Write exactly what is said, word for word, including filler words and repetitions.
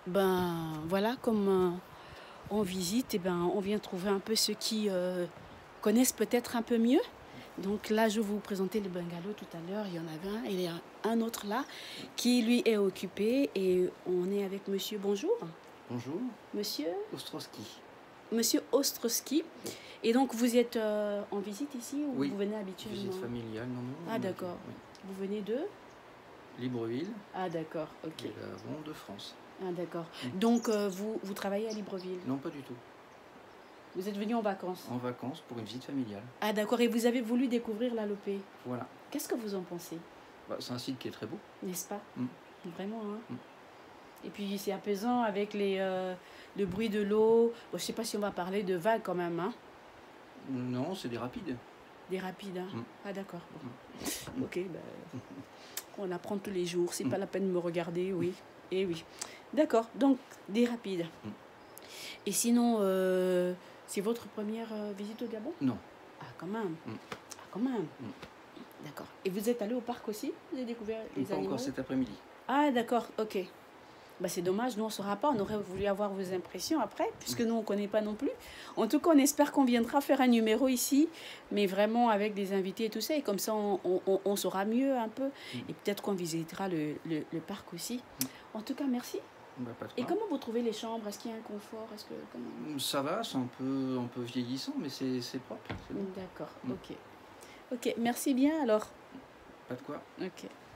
Ben voilà, comme euh, on visite, et ben, on vient trouver un peu ceux qui euh, connaissent peut-être un peu mieux. Donc là, je vais vous présenter le bungalow tout à l'heure. Il y en avait un, et il y a un autre là qui lui est occupé. Et on est avec monsieur. Bonjour. Bonjour. Monsieur Ostrowski. Monsieur Ostrowski. Et donc vous êtes euh, en visite ici ou Oui. vous venez habituellement? Visite familiale, non, non. Ah d'accord. Oui. Vous venez de? Libreville. Ah d'accord, ok. Et l'Avon de France. Ah d'accord. Mm. Donc euh, vous, vous travaillez à Libreville? Non, pas du tout. Vous êtes venu en vacances? En vacances pour une visite familiale. Ah d'accord, et vous avez voulu découvrir l'Alopé. Voilà. Qu'est-ce que vous en pensez? Bah, c'est un site qui est très beau. N'est-ce pas? Mm. Vraiment, hein. Mm. Et puis c'est apaisant avec les, euh, le bruit de l'eau. Bon, je ne sais pas si on va parler de vagues quand même, hein. Non, c'est des rapides. Des rapides, hein. Mm. Ah d'accord. Bon. Mm. Ok, ben, on apprend tous les jours. C'est Mm. pas la peine de me regarder, oui. Et oui. D'accord, donc des rapides. Mm. Et sinon, euh, c'est votre première euh, visite au Gabon? Non. Ah quand même. Mm. Ah quand même. Mm. D'accord. Et vous êtes allé au parc aussi? Vous avez découvert les Pas animaux? encore cet après-midi. Ah d'accord, ok. Bah, c'est dommage, nous on ne saura pas, on aurait voulu avoir vos impressions après, puisque nous on ne connaît pas non plus. En tout cas, on espère qu'on viendra faire un numéro ici, mais vraiment avec des invités et tout ça, et comme ça on, on, on saura mieux un peu, et peut-être qu'on visitera le, le, le parc aussi. En tout cas, merci. Bah, pas de Et quoi. comment vous trouvez les chambres? Est-ce qu'il y a un confort? Est-ce que, comment... Ça va, c'est un peu, un peu vieillissant, mais c'est propre. D'accord, Mm. ok. Ok, merci bien alors. Pas de quoi. Ok.